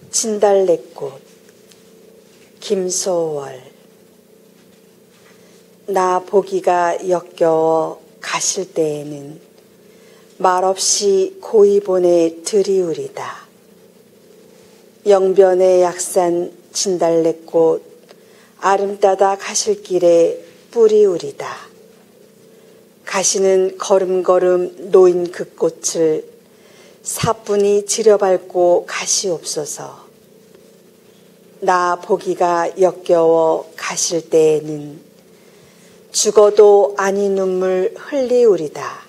진달래꽃 김소월. 나 보기가 역겨워 가실 때에는 말없이 고이 보내 드리우리다. 영변의 약산 진달래꽃 아름따다 가실 길에 뿌리우리다. 가시는 걸음걸음 놓인 그 꽃을 사뿐히 지려밟고 가시옵소서. 나 보기가 역겨워 가실 때에는 죽어도 아니 눈물 흘리우리다.